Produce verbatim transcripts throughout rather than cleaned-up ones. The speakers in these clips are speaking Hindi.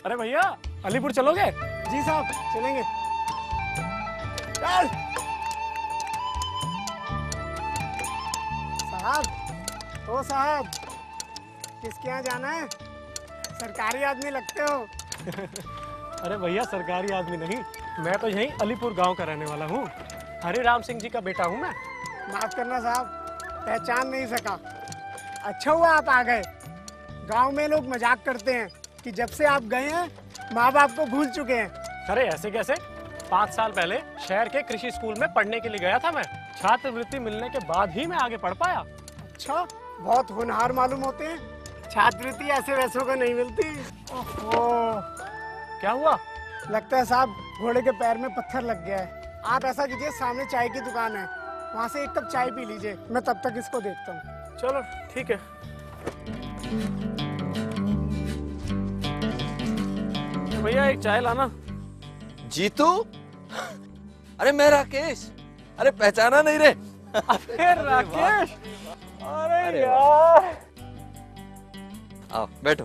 अरे भैया अलीपुर चलोगे? जी साहब चलेंगे। चल साहब, ओ साहब, किसके यहाँ जाना है? सरकारी आदमी लगते हो। अरे भैया सरकारी आदमी नहीं, मैं तो यहीं अलीपुर गांव का रहने वाला हूँ। हरि राम सिंह जी का बेटा हूँ मैं। माफ करना साहब, पहचान नहीं सका। अच्छा हुआ आप आ गए। गांव में लोग मजाक करते हैं कि जब से आप गए हैं माँ बाप को भूल चुके हैं। अरे ऐसे कैसे? पाँच साल पहले शहर के कृषि स्कूल में पढ़ने के लिए गया था मैं। छात्रवृत्ति मिलने के बाद ही मैं आगे पढ़ पाया। अच्छा, बहुत होनहार मालूम होते हैं। छात्रवृत्ति ऐसे वैसों को नहीं मिलती। ओहो, क्या हुआ? लगता है साहब घोड़े के पैर में पत्थर लग गया है। आप ऐसा कीजिए, सामने चाय की दुकान है, वहाँ से एक कप चाय पी लीजिए, मैं तब तक इसको देखता हूँ। चलो ठीक है। भैया एक चाय लाना। जीतू? अरे मैं राकेश। अरे पहचाना नहीं रे? अरे राकेश, अरे, अरे यार। आओ बैठो।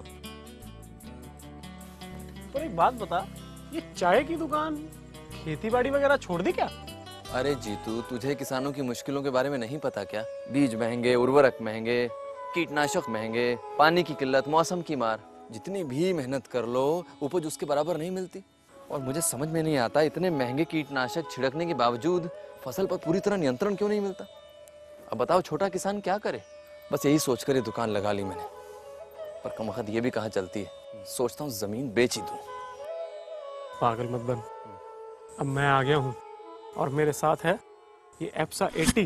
पर एक बात बता, ये चाय की दुकान खेती बाड़ी वगैरह छोड़ दी क्या? अरे जीतू, तुझे किसानों की मुश्किलों के बारे में नहीं पता क्या? बीज महंगे, उर्वरक महंगे, कीटनाशक महंगे, पानी की किल्लत, मौसम की मार। जितनी भी मेहनत कर लो उपज उसके बराबर नहीं मिलती। और मुझे समझ में नहीं आता इतने महंगे कीटनाशक छिड़कने के बावजूद फसल पर पूरी तरह नियंत्रण क्यों नहीं मिलता। अब बताओ छोटा किसान क्या करे? बस यही सोचकर ये दुकान लगा ली मैंने। पर कम वक्त ये भी कहाँ चलती है, सोचता हूँ जमीन बेच ही दूं। पागल मत बन। अब मैं आ गया हूँ और मेरे साथ है ये एप्सा अस्सी।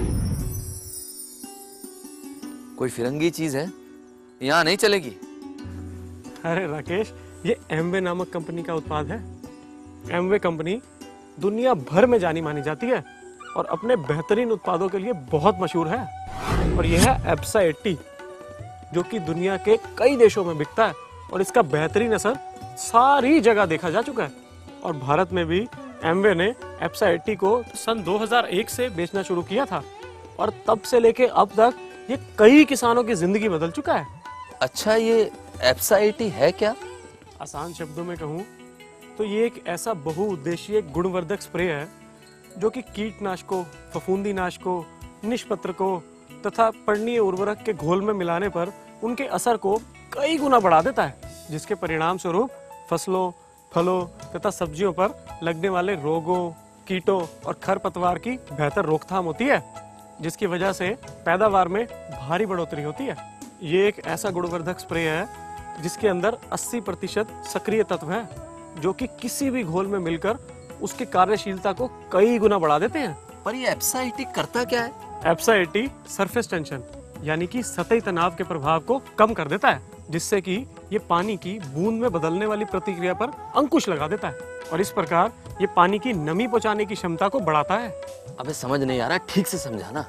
कोई फिरंगी चीज है, यहाँ नहीं चलेगी। अरे राकेश, ये एमवे नामक कंपनी का उत्पाद है। एमवे कंपनी दुनिया भर में जानी मानी जाती है और अपने बेहतरीन उत्पादों के लिए बहुत मशहूर है। और यह है एप्सा अस्सी, जो कि दुनिया के कई देशों में बिकता है और इसका बेहतरीन असर सारी जगह देखा जा चुका है। और भारत में भी एमवे ने एप्सा अस्सी को सन दो हज़ार एक से बेचना शुरू किया था और तब से लेके अब तक ये कई किसानों की जिंदगी बदल चुका है। अच्छा, ये एप्सा अस्सी है क्या? आसान शब्दों में कहूँ तो ये एक ऐसा बहुउद्देशीय गुणवर्धक स्प्रे है जो कि कीटनाशकों, फफूंदीनाशकों, निष्पत्रकों तथा पर्णीय उर्वरक के घोल में मिलाने पर उनके असर को कई गुना बढ़ा देता है, जिसके परिणाम स्वरूप फसलों, फलों तथा सब्जियों पर लगने वाले रोगों, कीटों और खरपतवार की बेहतर रोकथाम होती है, जिसकी वजह से पैदावार में भारी बढ़ोतरी होती है। ये एक ऐसा गुणवर्धक स्प्रे है जिसके अंदर अस्सी प्रतिशत सक्रिय तत्व है जो कि किसी भी घोल में मिलकर उसकी कार्यशीलता को कई गुना बढ़ा देते हैं। पर ये एप्सा अस्सी करता क्या है? एप्सा अस्सी सरफेस टेंशन यानी कि सतही तनाव के प्रभाव को कम कर देता है, जिससे कि ये पानी की बूंद में बदलने वाली प्रतिक्रिया पर अंकुश लगा देता है और इस प्रकार ये पानी की नमी पहुंचाने की क्षमता को बढ़ाता है। अबे समझ नहीं आ रहा, ठीक से समझाना।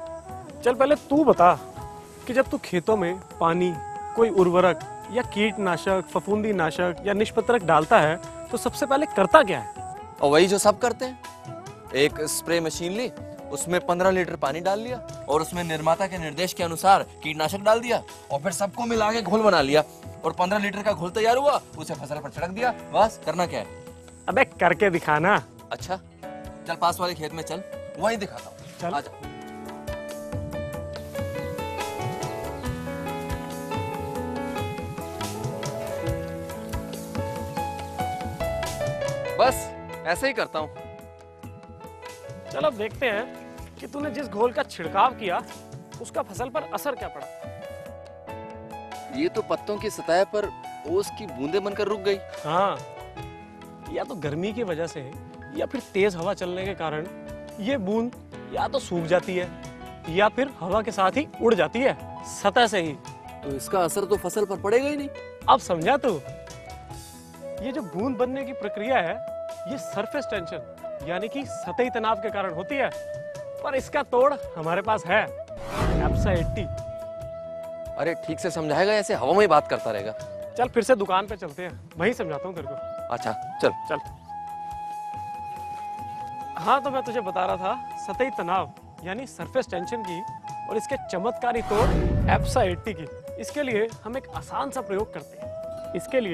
चल पहले तू बता कि जब तू खेतों में पानी, कोई उर्वरक या कीटनाशक, फफूंदीनाशक या निष्पत्रक डालता है तो सबसे पहले करता क्या है? और वही जो सब करते हैं। एक स्प्रे मशीन ली, उसमें पंद्रह लीटर पानी डाल लिया और उसमें निर्माता के निर्देश के अनुसार कीटनाशक डाल दिया और फिर सबको मिला के घोल बना लिया और पंद्रह लीटर का घोल तैयार हुआ, उसे फसल पर छिड़क दिया। बस, करना क्या है? अबे करके दिखाना। अच्छा चल पास वाले खेत में चल, वही दिखाता हूँ। चल। आजा। बस ऐसे ही करता हूँ। चल अब देखते हैं कि तूने जिस घोल का छिड़काव किया उसका फसल पर असर क्या पड़ा। ये तो पत्तों की सतह पर ओस की बूंदें बनकर रुक गई। हाँ, या तो गर्मी की वजह से या फिर तेज हवा चलने के कारण ये बूंद या तो सूख जाती है या फिर हवा के साथ ही उड़ जाती है सतह से ही। तो इसका असर तो फसल पर पड़ेगा ही नहीं। अब समझा तू? ये जो बूंद बनने की प्रक्रिया है ये सरफेस टेंशन यानी कि सतही तनाव के कारण होती है, पर इसका तोड़ हमारे पास है, एप्सा अस्सी। अरे ठीक से समझाएगा, ऐसे हवा में ही बात करता रहेगा। चल फिर से दुकान पे चलते हैं, वहीं समझाता हूँ तेरे को। अच्छा चल चल। हाँ तो मैं तुझे बता रहा था सतही तनाव यानी सरफेस टेंशन की और इसके चमत्कारी तोड़ एप्सा अस्सी की। इसके लिए हम एक आसान सा प्रयोग करते हैं। इसके लिए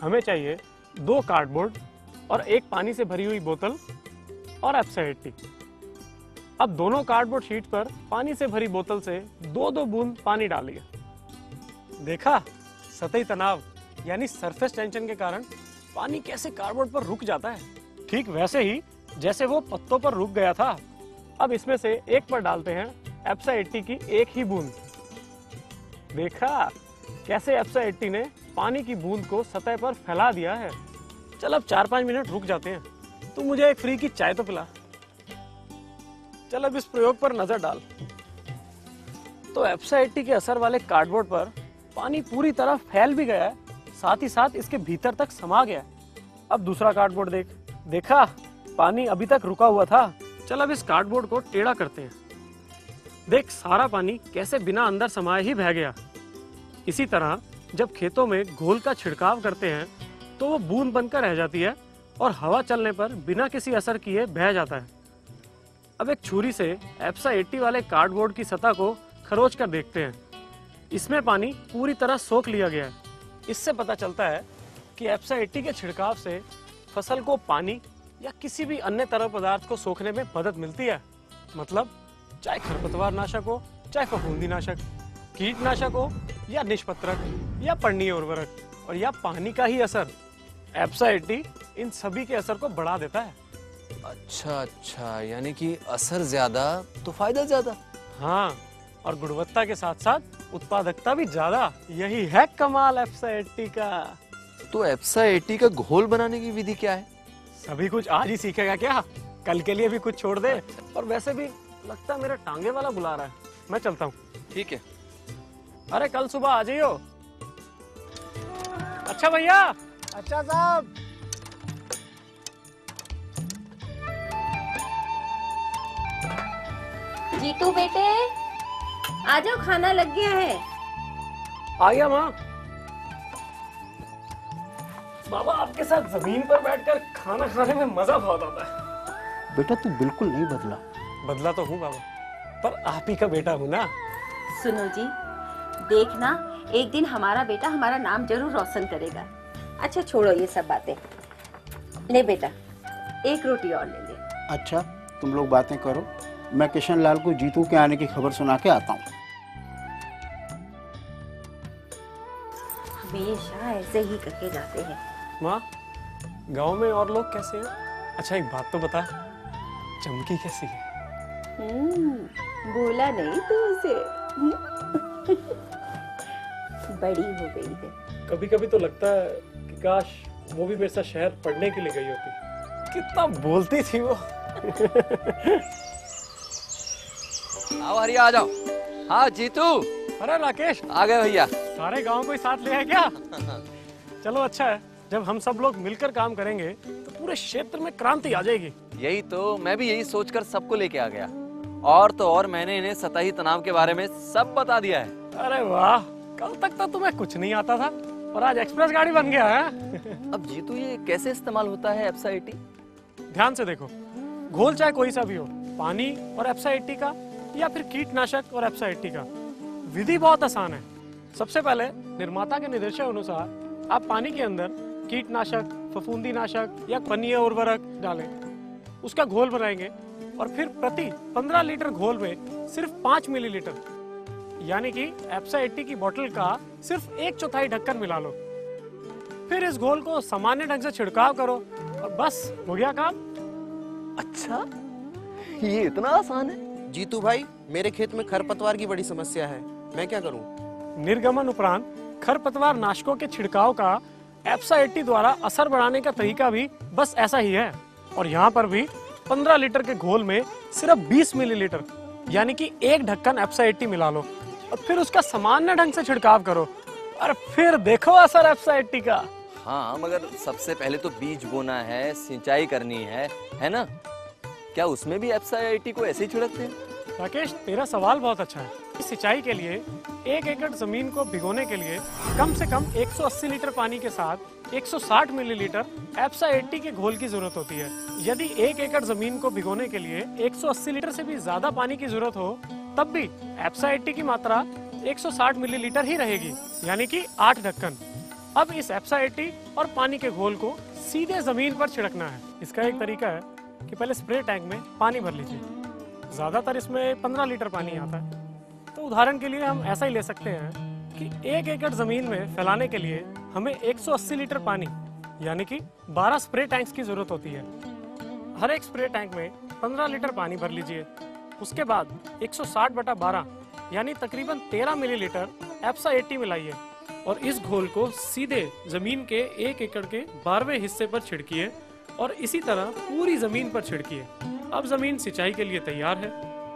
हमें चाहिए दो कार्डबोर्ड और एक पानी से भरी हुई बोतल और एप्सा एटी। अब दोनों कार्डबोर्ड शीट पर पानी से भरी बोतल से दो दो बूंद पानी डालिए। देखा, सतही तनाव यानी सरफेस टेंशन के कारण पानी कैसे कार्डबोर्ड पर रुक जाता है, ठीक वैसे ही जैसे वो पत्तों पर रुक गया था। अब इसमें से एक पर डालते हैं एप्सा एटी की एक ही बूंद। देखा कैसे एप्सा एटी ने पानी की बूंद को सतह पर फैला दिया है। चल अब चार पांच मिनट रुक जाते हैं, तू मुझे एक फ्री की चाय तो पिला। चल अब इस प्रयोग पर नजर डाल। तो एप्सा एटी के असर वाले कार्डबोर्ड पर पानी पूरी तरह फैल भी गया है, साथ ही साथ इसके भीतर तक समा गया है। अब दूसरा कार्डबोर्ड देख, देखा पानी अभी तक रुका हुआ था। चल अब इस कार्डबोर्ड को टेढ़ा करते हैं। देख सारा पानी कैसे बिना अंदर समाये ही बह गया। इसी तरह जब खेतों में घोल का छिड़काव करते हैं तो वो बूंद बनकर रह जाती है और हवा चलने पर बिना किसी असर किए बह जाता है। अब एक छुरी से एप्सा एटी वाले कार्डबोर्ड की सतह को खरोच कर देखते हैं। इसमें पानी पूरी तरह सोख लिया गया है। इससे पता चलता है कि एप्सा एटी के छिड़काव से फसल को पानी या किसी भी अन्य तरल पदार्थ को सोखने में मदद मिलती है। मतलब चाहे खरपतवार नाशक हो, चाहे फफूंदी नाशक, कीटनाशक हो या निष्पत्रक या पर्णीय उर्वरक और या पानी का ही असर, एप्सा एटी इन सभी के असर को बढ़ा देता है। अच्छा अच्छा, यानी कि असर ज्यादा तो फायदा ज्यादा। हाँ, और गुणवत्ता के साथ साथ उत्पादकता भी ज्यादा। यही है कमाल एप्सा एटी का। तो एप्सा एटी का घोल बनाने की विधि क्या है? सभी कुछ आज ही सीखेगा क्या? कल के लिए भी कुछ छोड़ दे। और वैसे भी लगता है मेरा टांगे वाला बुला रहा है, मैं चलता हूँ। ठीक है। अरे कल सुबह आ जाइयो। अच्छा भैया। अच्छा साहब। जीतू बेटे आ जाओ, खाना लग गया है। आ गया माँ। बाबा आपके साथ जमीन पर बैठकर खाना खाने में मजा बहुत आता है। बेटा तू बिल्कुल नहीं बदला। बदला तो हूँ बाबा, पर आप ही का बेटा हूँ ना। सुनो जी, देखना एक दिन हमारा बेटा हमारा नाम जरूर रोशन करेगा। अच्छा छोड़ो ये सब बातें, ले बेटा एक रोटी और ले ले। अच्छा तुम लोग बातें करो, मैं किशन लाल को जीतू के आने की खबर सुना के आता हूँ। हमेशा ऐसे ही करके जाते हैं। माँ, गांव में और लोग कैसे हैं? अच्छा एक बात तो बता, चमकी कैसी है? हम्म, बोला नहीं तो उसे। बड़ी हो गई है। कभी कभी तो लगता है कि काश वो भी मेरे साथ शहर पढ़ने के लिए गई होती। कितना बोलती थी वो। आओ हरिया, आ जाओ। हाँ जीतू। अरे राकेश, आ गए भैया। सारे गांव को ही साथ ले आए क्या? चलो अच्छा है, जब हम सब लोग मिलकर काम करेंगे तो पूरे क्षेत्र में क्रांति आ जाएगी। यही तो, मैं भी यही सोचकर सबको लेके आ गया। और तो और मैंने इन्हें सतही तनाव के बारे में सब बता दिया है। अरे वाह, कल तक तो तुम्हें कुछ नहीं आता था और आज एक्सप्रेस गाड़ी बन गया है। अब जीतू ये कैसे इस्तेमाल होता है एप्सा एटी? ध्यान से देखो, घोल चाहे कोई सा भी हो, पानी और एप्सा एटी का या फिर कीटनाशक और एप्सा एटी का, विधि बहुत आसान है। सबसे पहले निर्माता के निर्देशों अनुसार आप पानी के अंदर कीटनाशक, फफूंदी नाशक या पर्णीय उर्वरक डालें, उसका घोल बनाएंगे और फिर प्रति पंद्रह लीटर घोल में सिर्फ पाँच मिलीलीटर यानी कि एप्सा एटी की बोतल का सिर्फ एक चौथाई ढक्कन मिला लो। फिर इस घोल को सामान्य ढंग से छिड़काव करो और बस हो गया काम। अच्छा, ये इतना आसान है? जीतू भाई, मेरे खेत में खरपतवार की बड़ी समस्या है, मैं क्या करूं? निर्गमन उपरांत खरपतवार नाशकों के छिड़काव का एप्सा एटी द्वारा असर बढ़ाने का तरीका भी बस ऐसा ही है। और यहाँ पर भी पंद्रह लीटर के घोल में सिर्फ बीस मिलीलीटर यानी कि एक ढक्कन एप्सा एटी मिला लो और फिर उसका सामान्य ढंग से छिड़काव करो और फिर देखो असर एप्सा एटी का। हाँ, मगर सबसे पहले तो बीज बोना है, सिंचाई करनी है, है ना? क्या उसमें भी एप्सा एटी को ऐसे ही छिड़कते हैं? राकेश, तेरा सवाल बहुत अच्छा है। सिंचाई के लिए एक एकड़ जमीन को भिगोने के लिए कम से कम एक सौ अस्सी लीटर पानी के साथ एक सौ साठ मिलीलीटर एप्सा एटी के घोल की जरूरत होती है। यदि एक एकड़ जमीन को भिगोने के लिए एक सौ अस्सी लीटर से भी ज्यादा पानी की जरूरत हो, तब भी एप्सा एटी की मात्रा एक सौ साठ मिलीलीटर ही रहेगी यानी कि आठ ढक्कन। अब इस एप्सा एटी और पानी के घोल को सीधे जमीन पर छिड़कना है। इसका एक तरीका है कि पहले स्प्रे टैंक में पानी भर लीजिए। ज्यादातर इसमें पंद्रह लीटर पानी आता है, तो उदाहरण के लिए हम ऐसा ही ले सकते हैं कि एक एकड़ जमीन में फैलाने के लिए हमें एक सौ अस्सी लीटर पानी यानी कि बारह स्प्रे टैंक्स की जरूरत होती है। हर एक स्प्रे टैंक में पंद्रह लीटर पानी भर लीजिए। उसके बाद एक सौ साठ बटा बारह यानी तकरीबन तेरह मिलीलीटर एप्सा एटी मिलाइए और इस घोल को सीधे जमीन के एक एकड़ के बारहवें हिस्से पर छिड़किए और इसी तरह पूरी जमीन पर छिड़किए। अब जमीन सिंचाई के लिए तैयार है।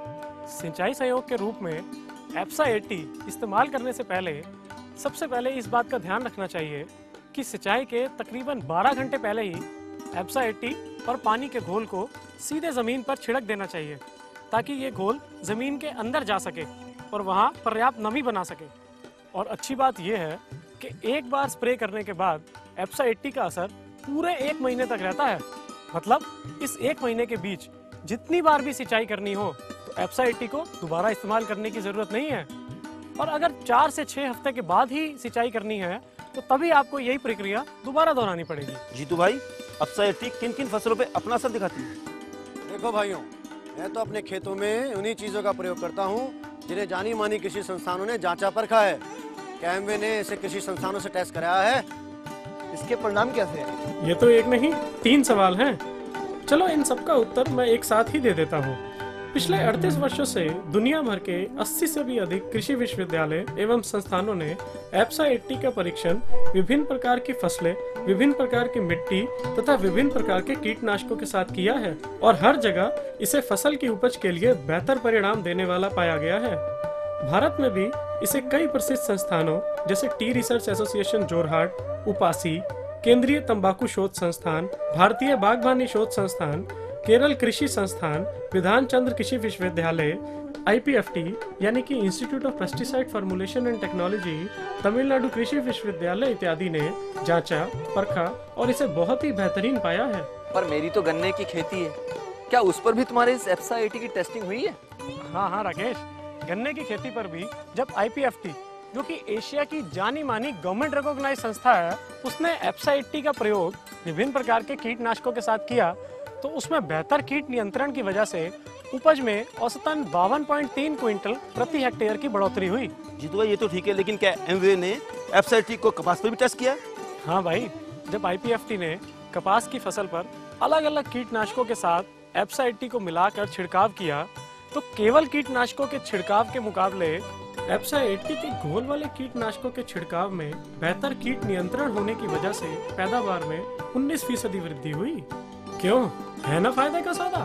सिंचाई सहयोग के रूप में एप्सा एटी इस्तेमाल करने से पहले सबसे पहले इस बात का ध्यान रखना चाहिए कि सिंचाई के तकरीबन बारह घंटे पहले ही एप्सा एटी और पानी के घोल को सीधे जमीन पर छिड़क देना चाहिए, ताकि ये घोल जमीन के अंदर जा सके और वहाँ पर्याप्त नमी बना सके। और अच्छी बात यह है कि एक बार स्प्रे करने के बाद एप्सा एटी का असर पूरे एक महीने तक रहता है। मतलब इस एक महीने के बीच जितनी बार भी सिंचाई करनी हो तो एप्सा एटी को दोबारा इस्तेमाल करने की जरूरत नहीं है। और अगर चार से छह हफ्ते के बाद ही सिंचाई करनी है तो तभी आपको यही प्रक्रिया दोबारा दोहरानी पड़ेगी। जीतू भाई, एप्सा एटी किन किन फसलों पे अपना असर दिखाती है? देखो भाइयों, मैं तो अपने खेतों में उन्हीं चीजों का प्रयोग करता हूँ जिन्हें जानी मानी कृषि संस्थानों ने जांचा परखा है। कैमवे ने इसे कृषि संस्थानों से टेस्ट कराया है। इसके परिणाम कैसे हैं? ये तो एक नहीं तीन सवाल हैं। चलो इन सबका उत्तर मैं एक साथ ही दे देता हूँ। पिछले अड़तीस वर्षों से दुनिया भर के अस्सी से भी अधिक कृषि विश्वविद्यालय एवं संस्थानों ने एप्सा एटी का परीक्षण विभिन्न प्रकार की फसलें, विभिन्न प्रकार की मिट्टी तथा विभिन्न प्रकार के कीटनाशकों के साथ किया है और हर जगह इसे फसल की उपज के लिए बेहतर परिणाम देने वाला पाया गया है। भारत में भी इसे कई प्रसिद्ध संस्थानों जैसे tea research association Jorhat, UPASI, केंद्रीय तंबाकू शोध संस्थान, भारतीय बागवानी शोध संस्थान, केरल कृषि संस्थान, विधान चंद्र कृषि विश्वविद्यालय, आई पी एफ टी यानी कि institute of pesticide formulation and technology, Tamil Nadu कृषि विश्वविद्यालय इत्यादि ने जांचा, परखा और इसे बहुत ही बेहतरीन पाया है। पर मेरी तो गन्ने की खेती है, क्या उस पर भी तुम्हारे इस एप्सा एटी की टेस्टिंग हुई है? हाँ हाँ राकेश, गन्ने की खेती पर भी जब आई पी एफ टी जो कि एशिया की जानी मानी गवर्नमेंट रिकॉग्नाइज्ड संस्था है, उसने एप्सा एटी का प्रयोग विभिन्न प्रकार के कीटनाशकों के साथ किया तो उसमें बेहतर कीट नियंत्रण की वजह से उपज में औसतन बावन पॉइंट तीन क्विंटल प्रति हेक्टेयर की बढ़ोतरी हुई। जीतू भाई, ये तो ठीक है, लेकिन क्या एमवे ने एप्सा एटी को कपास पर भी टेस्ट किया? हाँ भाई, जब आई पी एफ टी ने कपास की फसल पर अलग अलग कीटनाशकों के साथ एप्सा एटी को मिलाकर छिड़काव किया तो केवल कीटनाशकों के छिड़काव के मुकाबले एप्सा एटी के घोल वाले कीटनाशकों के छिड़काव में बेहतर कीट नियंत्रण होने की वजह से पैदावार में उन्नीस फीसदी वृद्धि हुई। क्यों, है ना फायदे का सौदा?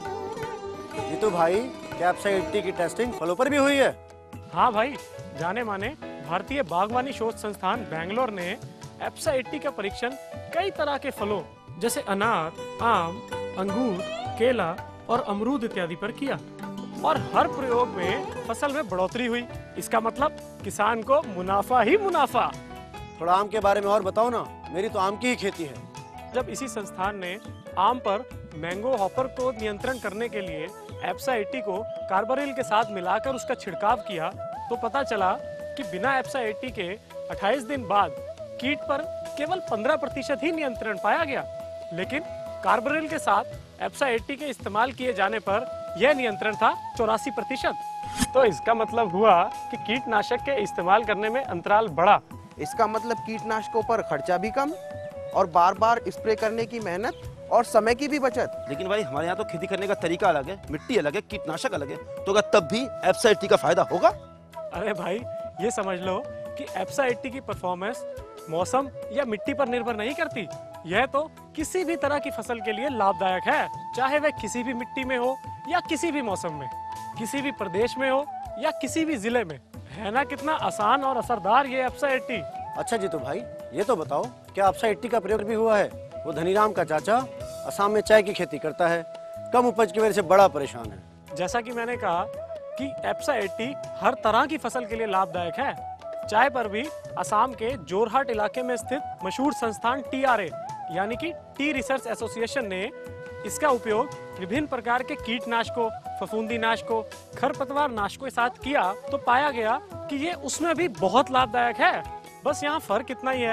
ये तो भाई, क्या एप्सा एटी की टेस्टिंग फलों पर भी हुई है? हाँ भाई, जाने माने भारतीय बागवानी शोध संस्थान बैंगलोर ने एप्सा एटी का परीक्षण कई तरह के फलों जैसे अनार, आम, अंगूर, केला और अमरूद इत्यादि पर किया और हर प्रयोग में फसल में बढ़ोतरी हुई। इसका मतलब किसान को मुनाफा ही मुनाफा। थोड़ा आम के बारे में और बताओ ना, मेरी तो आम की ही खेती है। जब इसी संस्थान ने आम पर मैंगो हॉपर को नियंत्रण करने के लिए एप्सा एटी को कार्बारिल के साथ मिलाकर उसका छिड़काव किया तो पता चला कि बिना एप्सा एटी के अट्ठाईस दिन बाद कीट पर केवल पंद्रह प्रतिशत ही नियंत्रण पाया गया, लेकिन कार्बारिल के साथ एप्सा एटी के इस्तेमाल किए जाने पर यह नियंत्रण था चौरासी प्रतिशत। तो इसका मतलब हुआ कि कीटनाशक के इस्तेमाल करने में अंतराल बढ़ा। इसका मतलब कीटनाशकों पर खर्चा भी कम और बार बार स्प्रे करने की मेहनत और समय की भी बचत। लेकिन भाई, हमारे यहाँ तो खेती करने का तरीका अलग है, मिट्टी अलग है, कीटनाशक अलग है, तो क्या तब भी एप्सा एटी का फायदा होगा? अरे भाई, ये समझ लो कि एप्सा एटी की परफॉर्मेंस मौसम या मिट्टी पर निर्भर नहीं करती। यह तो किसी भी तरह की फसल के लिए लाभदायक है, चाहे वह किसी भी मिट्टी में हो या किसी भी मौसम में, किसी भी प्रदेश में हो या किसी भी जिले में। है ना कितना आसान और असरदार ये एप्सा एटी। अच्छा जी, तो भाई ये तो बताओ, क्या एप्सा एटी का प्रयोग भी हुआ है? वो धनीराम का चाचा असम में चाय की खेती करता है, कम उपज की वजह से बड़ा परेशान है। जैसा कि मैंने कहा कि एप्सा एटी हर तरह की फसल के लिए लाभदायक है। चाय पर भी असम के जोरहाट इलाके में स्थित मशहूर संस्थान टी आर ए यानी कि टी रिसर्च एसोसिएशन ने इसका उपयोग विभिन्न प्रकार के कीटनाशकों, फफूंदी नाशकों, खरपतवार नाशकों के साथ किया तो पाया गया कि ये उसमें भी बहुत लाभदायक है। बस यहाँ फर्क इतना ही है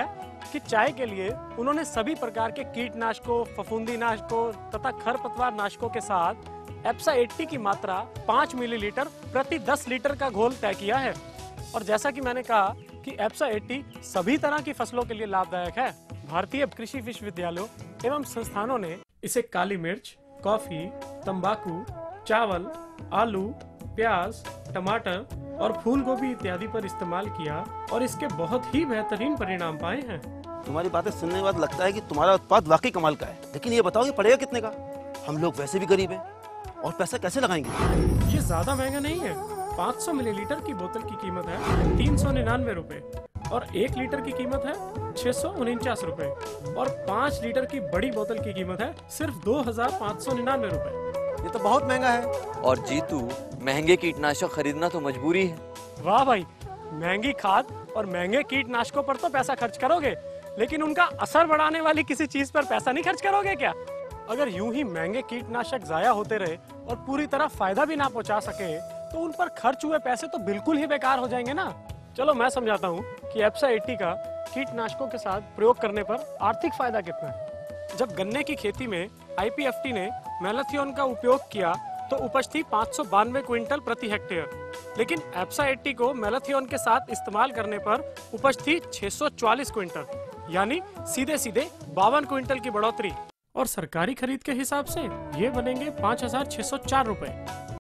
कि चाय के लिए उन्होंने सभी प्रकार के कीटनाशकों, फफूंदीनाशकों तथा खरपतवार नाशकों के साथ एप्सा अस्सी की मात्रा पाँच मिलीलीटर प्रति दस लीटर का घोल तय किया है। और जैसा कि मैंने कहा कि एप्सा अस्सी सभी तरह की फसलों के लिए लाभदायक है। भारतीय कृषि विश्वविद्यालयों एवं संस्थानों ने इसे काली मिर्च, कॉफी, तंबाकू, चावल, आलू, प्याज, टमाटर और फूल गोभी इत्यादि पर इस्तेमाल किया और इसके बहुत ही बेहतरीन परिणाम पाए हैं। तुम्हारी बातें सुनने के बाद लगता है कि तुम्हारा उत्पाद वाकई कमाल का है, लेकिन ये बताओ ये पड़ेगा कितने का? हम लोग वैसे भी गरीब हैं और पैसा कैसे लगाएंगे? ये ज्यादा महंगा नहीं है। पाँच सौ मिलीलीटर की बोतल की कीमत है तीन सौ निन्यानवे रुपए और एक लीटर की कीमत है छह सौ उनचास रुपए और पाँच लीटर की बड़ी बोतल की कीमत है सिर्फ दो हजार पाँच सौ निन्यानवे रुपए। ये तो बहुत महंगा है। और जीतू, महंगे कीटनाशक खरीदना तो मजबूरी है। वाह भाई, महंगी खाद और महंगे कीटनाशकों पर तो पैसा खर्च करोगे, लेकिन उनका असर बढ़ाने वाली किसी चीज पर पैसा नहीं खर्च करोगे क्या? अगर यूं ही महंगे कीटनाशक जाया होते रहे और पूरी तरह फायदा भी ना पहुंचा सके तो उन पर खर्च हुए पैसे तो बिल्कुल ही बेकार हो जाएंगे ना। चलो मैं समझाता हूँ कि एप्सा अस्सी का कीटनाशकों के साथ प्रयोग करने पर आर्थिक फायदा कितना है। जब गन्ने की खेती में आई पी एफ टी ने मैलाथियोन का उपयोग किया तो उपज थी पाँच सौ बानवे क्विंटल प्रति हेक्टेयर, लेकिन एप्सा अस्सी को मैलाथियोन के साथ इस्तेमाल करने पर उपज थी छह सौ चौवालीस क्विंटल, यानी सीधे सीधे बावन क्विंटल की बढ़ोतरी। और सरकारी खरीद के हिसाब से ये बनेंगे पाँच हजार छह सौ चार रुपए।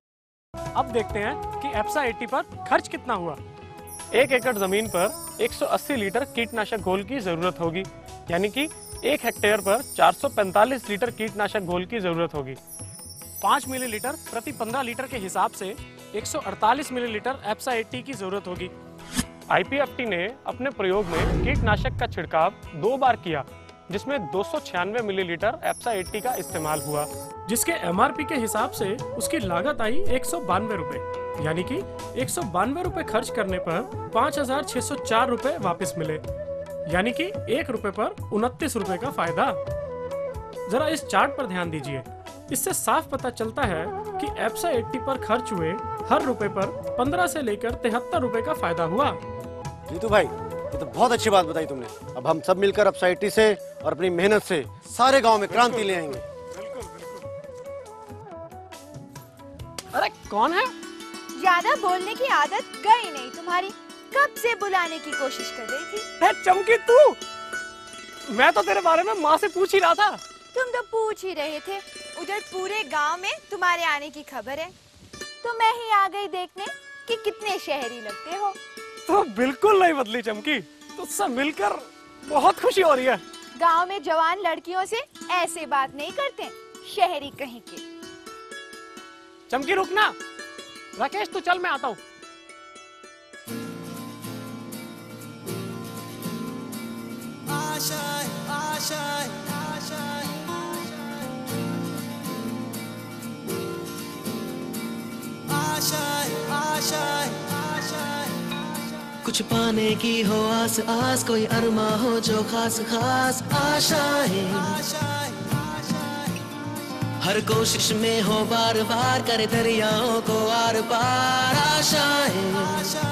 अब देखते हैं कि एप्सा अस्सी पर खर्च कितना हुआ। एक एकड़ जमीन पर एक सौ अस्सी लीटर कीटनाशक घोल की जरूरत होगी, यानी कि एक हेक्टेयर पर चार सौ पैंतालीस लीटर कीटनाशक घोल की जरूरत होगी। पाँच मिलीलीटर प्रति पंद्रह लीटर के हिसाब से एक सौ अड़तालीस मिलीलीटर एप्सा अस्सी की जरूरत होगी। आई पी एफ टी ने अपने प्रयोग में कीटनाशक का छिड़काव दो बार किया, जिसमें दो सौ छियानवे मिलीलीटर एप्सा अस्सी का इस्तेमाल हुआ, जिसके एम आर पी के हिसाब से उसकी लागत आई एक सौ बानवे रुपए, यानी कि एक सौ बानवे रुपए खर्च करने पर पाँच हजार छह सौ चार रुपए वापस मिले, यानी कि एक रुपए पर उनतीस रुपए का फायदा। जरा इस चार्ट पर ध्यान दीजिए, इससे साफ पता चलता है कि एप्सा अस्सी पर खर्च हुए हर रुपए पर पंद्रह से लेकर तिहत्तर रुपए का फायदा हुआ। जीतू भाई, ये तो बहुत अच्छी बात बताई तुमने। अब हम सब मिलकर एप्सा अस्सी से और अपनी मेहनत से सारे गांव में क्रांति ले आएंगे। अरे कौन है? ज्यादा बोलने की आदत गई नहीं तुम्हारी, कब से बुलाने की कोशिश कर रही थी। है चमकी तू? मैं तो तेरे बारे में माँ से पूछ ही रहा था। तुम तो पूछ ही रहे थे, उधर पूरे गांव में तुम्हारे आने की खबर है, तो मैं ही आ गई देखने कि कितने शहरी लगते हो। तो बिल्कुल नहीं बदली चमकी, तुझसे मिलकर बहुत खुशी हो रही है। गांव में जवान लड़कियों से ऐसे बात नहीं करते, शहरी कहीं के। चमकी रुकना, राकेश तू चल, मैं आता हूँ। आशा आशा आशा आशा आशा आशा कुछ पाने की हो आस आस, कोई अरमा हो जो खास खास आशाएं, हर कोशिश में हो बार बार करे दरियाओं को आर पार आशाएं।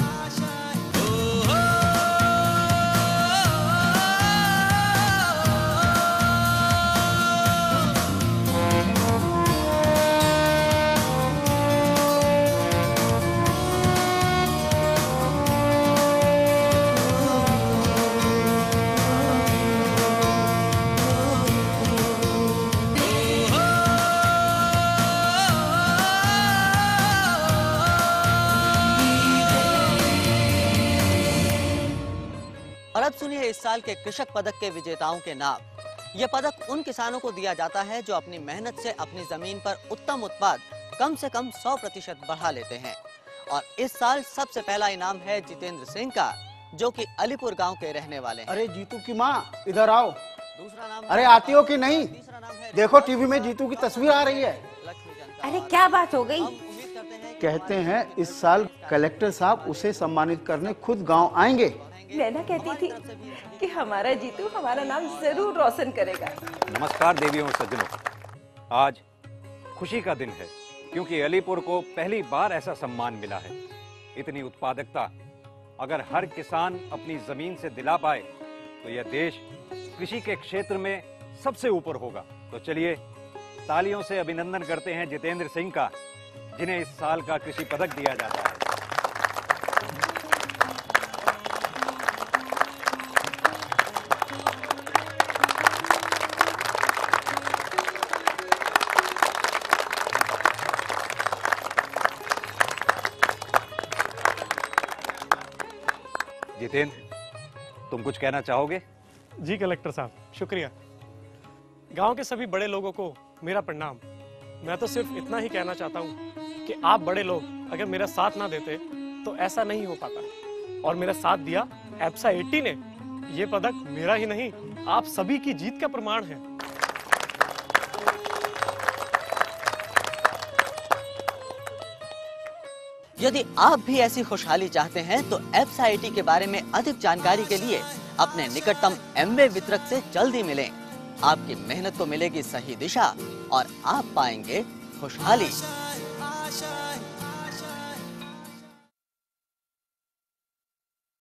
और अब सुनिए इस साल के कृषक पदक के विजेताओं के नाम। यह पदक उन किसानों को दिया जाता है जो अपनी मेहनत से अपनी जमीन पर उत्तम उत्पाद कम से कम सौ प्रतिशत बढ़ा लेते हैं। और इस साल सबसे पहला इनाम है जितेंद्र सिंह का, जो कि अलीपुर गांव के रहने वाले हैं। अरे जीतू की माँ, इधर आओ। दूसरा नाम अरे आती हो कि नहीं? देखो टीवी में जीतू की तस्वीर आ रही है। अरे क्या बात हो गई? कहते हैं इस साल कलेक्टर साहब उसे सम्मानित करने खुद गांव आएंगे। नैना कहती थी कि हमारा जीतू हमारा नाम जरूर रोशन करेगा। नमस्कार देवियों और सज्जनों, आज खुशी का दिन है क्योंकि अलीपुर को पहली बार ऐसा सम्मान मिला है। इतनी उत्पादकता अगर हर किसान अपनी जमीन से दिला पाए तो यह देश कृषि के क्षेत्र में सबसे ऊपर होगा। तो चलिए तालियों से अभिनंदन करते हैं जितेंद्र सिंह का, जिन्हें इस साल का कृषि पदक दिया जाता है। जितेंद्र, तुम कुछ कहना चाहोगे? जी कलेक्टर साहब, शुक्रिया। गांव के सभी बड़े लोगों को मेरा प्रणाम। मैं तो सिर्फ इतना ही कहना चाहता हूं कि आप बड़े लोग अगर मेरा साथ ना देते तो ऐसा नहीं हो पाता, और मेरा साथ दिया एप्सा अस्सी ने। ये पदक मेरा ही नहीं, आप सभी की जीत का प्रमाण है। यदि आप भी ऐसी खुशहाली चाहते हैं तो एप्सा अस्सी के बारे में अधिक जानकारी के लिए अपने निकटतम एमवे वितरक से जल्दी मिलें। आपकी मेहनत को मिलेगी सही दिशा और आप पाएंगे खुशहाली।